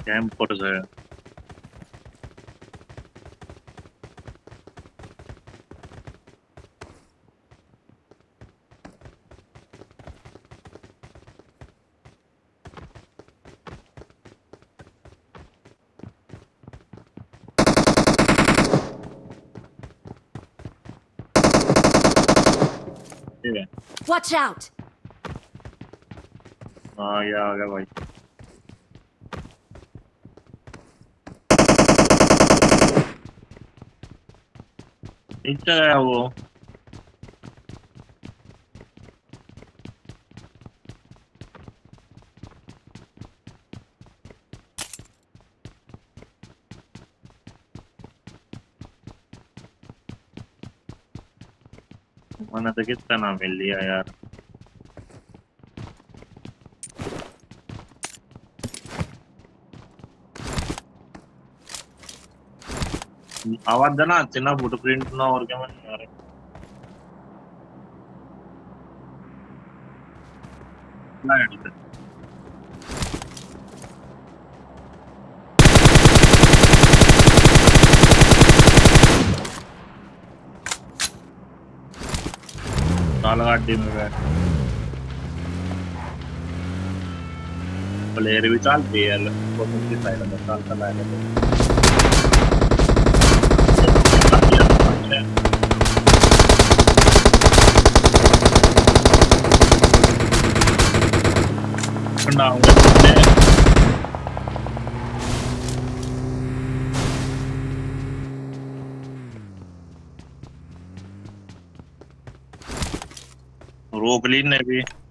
Campers है। ठीक है। Watch out! हाँ ये आ गया भाई। नीचे गया वो। मैंने तो कितना ना मिल लिया यार। आवाज देना चिन्ह फुटप्रिंट ना और क्या मैंने यार। लाइट काला गाड़ी में बैठ प्लेयर भी चलती है यार। कौन सी साइड में चलता लाएगा तो ना रोक ली ने भी।